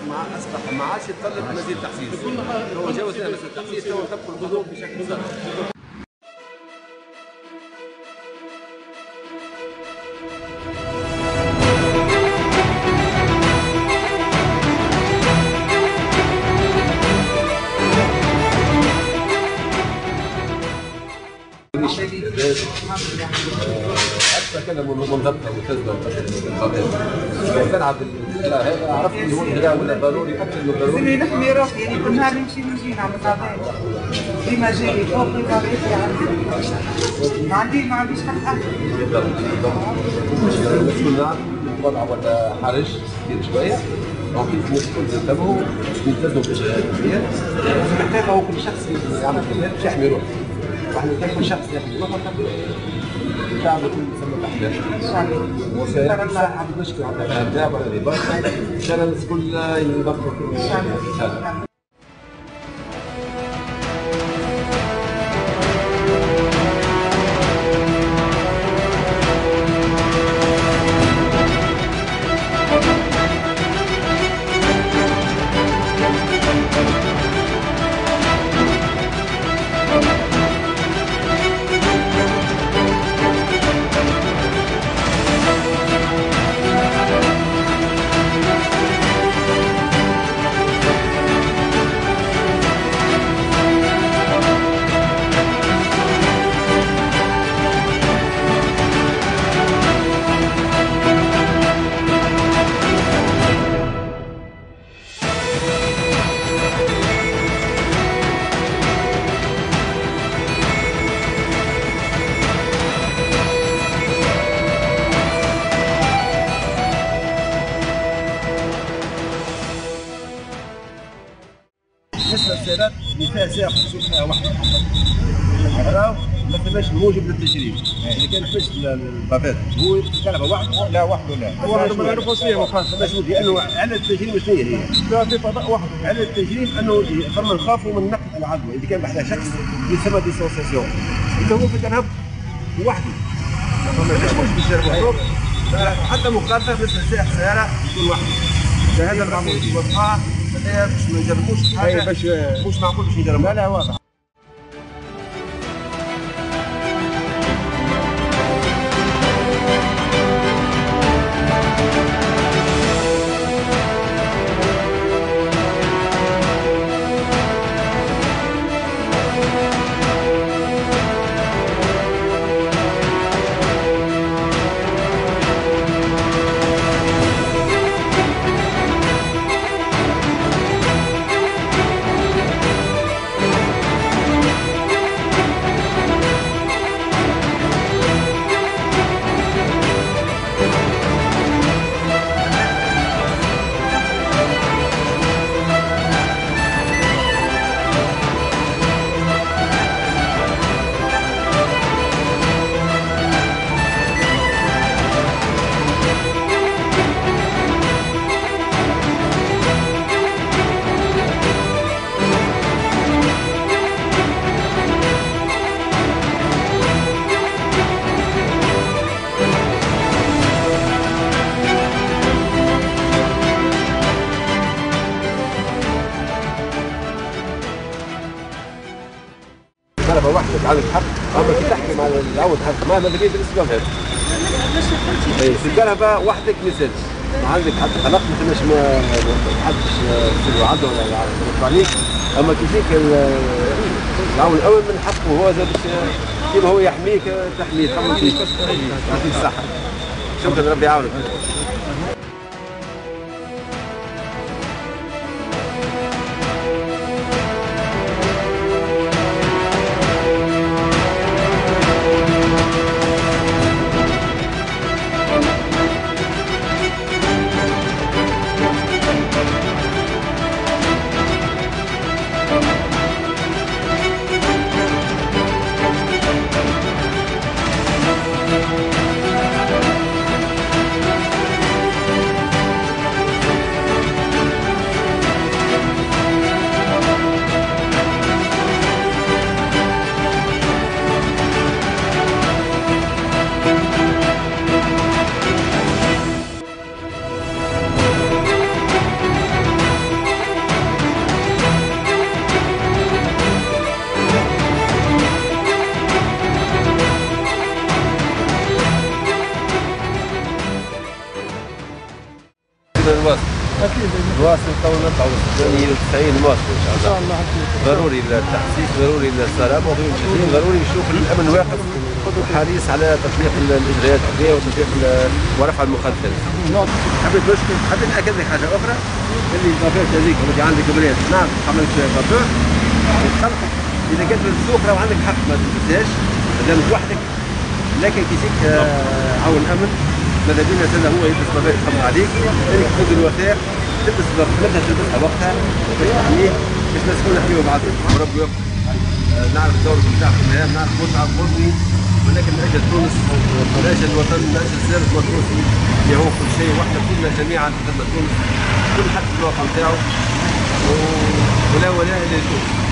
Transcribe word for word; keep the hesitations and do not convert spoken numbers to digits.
ما اصبح ما عادش يتطلب مزيد تحسيس. هو جاوزنا مزيد تحسيس تو نطبقوا القانون بشكل صحيح. حتى كان منضبطه ملتزمه بالقانون تلعب هذا عرفت اللي هو الغذاء ولا ضروري اكثر من ضروري. خليني نحمي روحي يعني كل نهار نمشي ونجي نعمل غداء ديما جاي فوق ديما بيتي عندي ما عندي ما عنديش حد اخر. بالضبط بالضبط. المسؤول نعرف وضع ولا حرج كثير شويه دونك المسؤول تنتبهوا يلتزموا بالشهادات محتاج هو كل شخص يعمل كذا باش يحمي روحه. واحنا كل شخص يحمي روحه الشعب يكون يسمى تحليل. ان شاء الله. وسيكون الصحه مشكله عندنا ابداع ولا رباط ان شاء الله الناس كلها ينضبطوا ان شاء الله. بالنسبه للسيارات اللي فيها سائق تسوق فيها وحده راهو ما ثماش موجب للتجريب. اذا كان فاش البافات هو كلمه واحده لا وحده لا وحده ما نعرفوش فيه مخالفه لانه على التجريب شنو هي؟ لا في فضاء وحده على التجريب انه فما نخافوا من نقل العدوى اذا كان بحثها شخص يسمى ديسوسيسيون اللي هو في كنهب وحده ما فماش مش باش حتى مخالفه بالنسبه لسائق السياره يكون وحده. هذا المعمول وفقها باش ما نجربوش حاجه باش مش معقول باش نجربوها. لا لا واضح. طلبه وحدك عندك حق اما كي تحكي مع العود حق ما ماذا بيا الاسلام هذا. اي في الكهرباء وحدك ما يسالش ما عندك حتى خلق ما تماش ما حدش يصير عدو ولا يرد عليك اما كي يجيك العون الاول من حقه هو زاد كيما هو يحميك تحميه تحمل فيك يعطيك الصحه. شكرا ربي يعاونك. نواصل قولنا ثمانية وتسعين مواصل ان شاء الله. ضروري التحسيس، ضروري الصلاه، موضوع التدريب، ضروري يشوف الامن واقف وحريص على تطبيق الاجراءات الطبيه وتطبيق ورفع المخالفات. حبيت نشكر، حبيت ناكد لك حاجه اخرى اللي البافات هذيك اللي عندك بلاد نعم عملت بافور وتخلقك اذا كانت في السوق راه عندك حق ما تلبسهاش ما دامك وحدك، لكن كي يجيك عون امن ماذا بينا هذا هو يلبس بافات يخبط عليك، لانك تخذ الوثائق تلبس تلبسها تلبسها وقتها باش تحميه باش الناس كلها نحميو بعضنا. وربي يوفقك. نعرف الدور نتاعكم الان، نعرف متعب وطني، ولكن من اجل تونس، من اجل الوطن، من اجل سلامة التونسي اللي هو كل شيء، واحنا كلنا جميعا في خدمة تونس، كل حد في الوطن نتاعو ولا ولاء لتونس.